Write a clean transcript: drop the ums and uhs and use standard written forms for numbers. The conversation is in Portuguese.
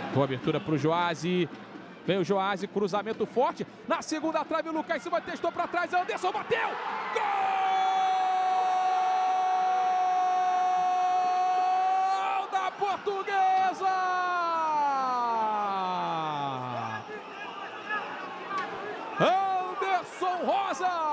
Boa abertura para o Joasi. Vem o Joasi, cruzamento forte. Na segunda trave, o Lucas Silva testou para trás. Anderson bateu! Gol da Portuguesa! Anderson Rosa!